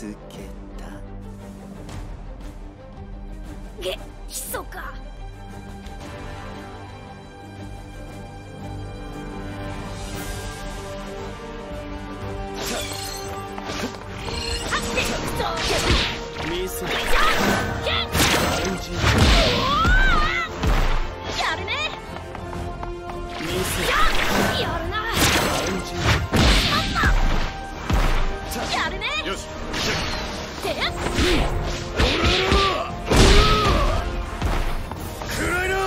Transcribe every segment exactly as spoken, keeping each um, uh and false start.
つけた。 げ、ひそか。 ミス。 やるね。 ミス。 やるな。やるね。 よし。 てやっ。 暗いな。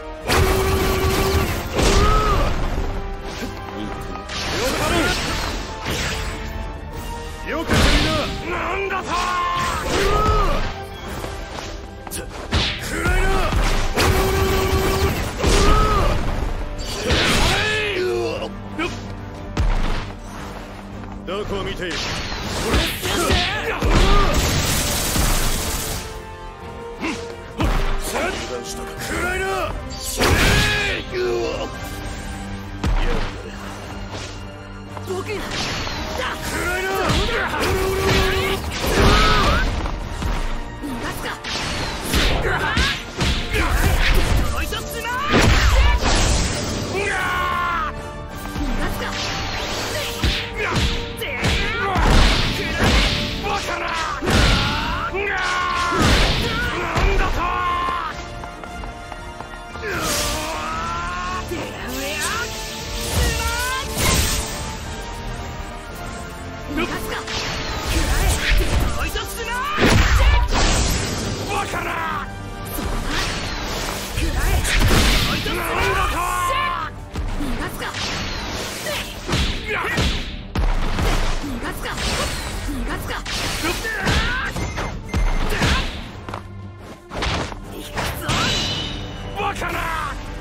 よくないな。なんだと。暗いな。どこを見ている。暗いな。 僕だ。 暗いな。 逃がすか。 おいとっちな。 逃がすか。 バカな。なんだと。 逃がすか。 おいとっちな。バカな。 食らえ。 おいとっちな。なんだと。 逃がすか。逃がすか。逃がすか。 バカな。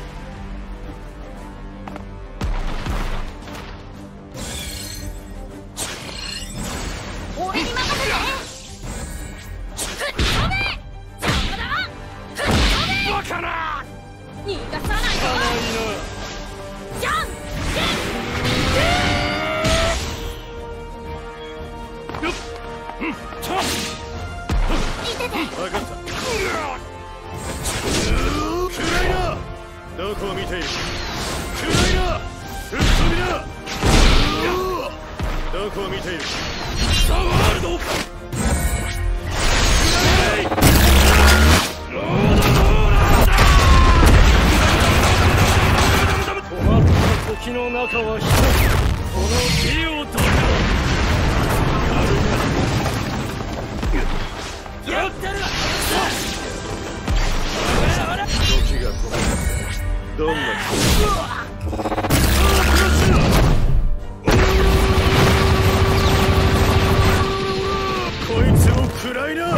俺に任せて。吹っ飛べ。邪魔だ。吹っ飛べ。 バカな。 逃がさないぞ。じゃんけん。 よっ。うん。ちょ。 いてて。 分かった。暗いな。どこを見ている。暗いな。吹っ飛びな。どこを見ている。ザ・ワールド。暗い。ロードローラーだ。困った時の中は一つ。この火を解く。やったるわ。時が来ない。どんなこいつを食らいな。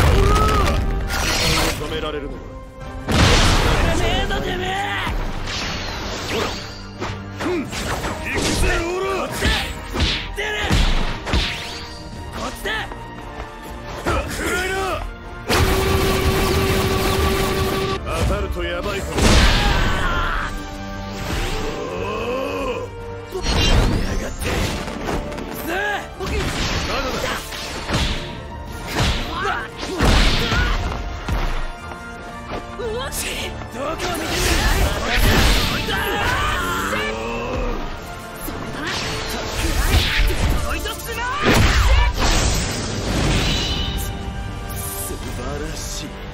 止められるのか。 てめえだてめえ。 ほら。うん。行くぜローラー。 出る。こっちだ。 食らいな。当たるとやばいかも。おお。やがって。 さあ、僕。 まだだ。 うわっ。 どこを見てんだ。 おいとっちな。 素晴らしい。